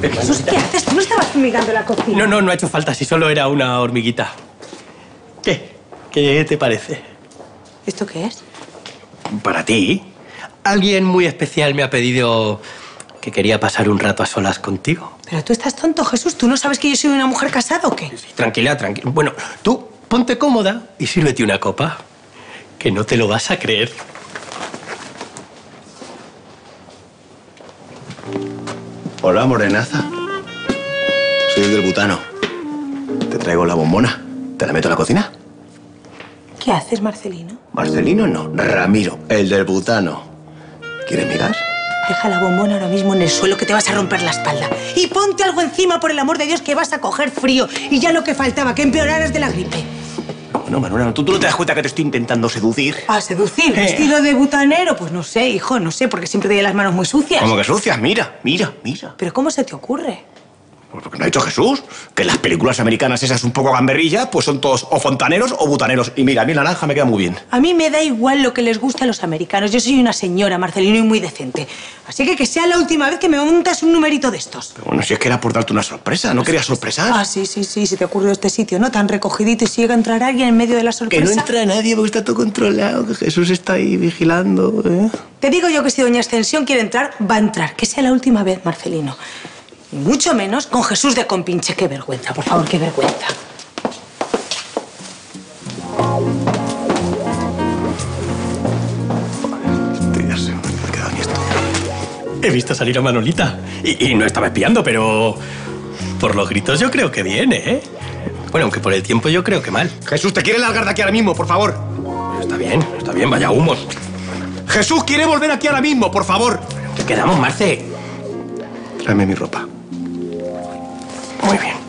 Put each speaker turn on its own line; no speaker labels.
Jesús, ¿qué haces? ¿Tú no estabas fumigando la cocina?
No ha hecho falta, si solo era una hormiguita. ¿Qué? ¿Qué te parece?
¿Esto qué es?
Para ti. Alguien muy especial me ha pedido que quería pasar un rato a solas contigo.
Pero tú estás tonto, Jesús. ¿Tú no sabes que yo soy una mujer casada o qué?
Sí, tranquila. Bueno, tú ponte cómoda y sírvete una copa. Que no te lo vas a creer.
Hola, morenaza. Soy el del butano. Te traigo la bombona. ¿Te la meto a la cocina?
¿Qué haces, Marcelino?
Marcelino no, Ramiro, el del butano. ¿Quieres migas?
Deja la bombona ahora mismo en el suelo que te vas a romper la espalda. Y ponte algo encima, por el amor de Dios, que vas a coger frío. Y ya lo que faltaba, que empeoraras de la gripe.
No, Manuela, ¿tú no te das cuenta que te estoy intentando seducir?
¿A seducir? ¿Vestido de butanero? Pues no sé, hijo, no sé, porque siempre tiene las manos muy sucias.
¿Cómo que sucias? Mira.
¿Pero cómo se te ocurre?
Pues porque no ha dicho Jesús, que en las películas americanas esas un poco gamberrillas, pues son todos o fontaneros o butaneros. Y mira, a mí el naranja me queda muy bien.
A mí me da igual lo que les gusta a los americanos. Yo soy una señora, Marcelino, y muy decente. Así que sea la última vez que me montas un numerito de estos.
Pero bueno, si es que era por darte una sorpresa, ¿no querías sorpresar?
Ah, sí, se te ocurrió este sitio, ¿no? Tan recogidito, y si llega a entrar alguien en medio de la sorpresa...
Que no entra nadie porque está todo controlado, que Jesús está ahí vigilando, ¿eh?
Te digo yo que si doña Ascensión quiere entrar, va a entrar. Que sea la última vez, Marcelino. Y mucho menos con Jesús de compinche. Qué vergüenza, por favor, qué vergüenza.
Ya sé, me he quedado en esto.
He visto salir a Manolita. Y no estaba espiando, pero... por los gritos yo creo que bien, ¿eh? Bueno, aunque por el tiempo yo creo que mal.
Jesús, te quiere largar de aquí ahora mismo, por favor.
Está bien, vaya humos.
Jesús quiere volver aquí ahora mismo, por favor.
¿Qué quedamos, Marce?
Tráeme mi ropa.
Muy bien.